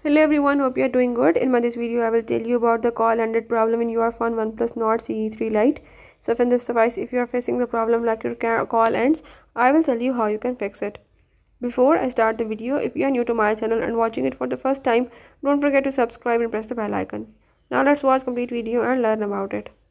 Hello everyone, hope you are doing good. In this video, I will tell you about the call ended problem in your phone Oneplus Nord CE 3 Lite. So in this device, if you are facing the problem like your call ends, I will tell you how you can fix it. Before I start the video, if you are new to my channel and watching it for the first time, don't forget to subscribe and press the bell icon. Now let's watch complete video and learn about it.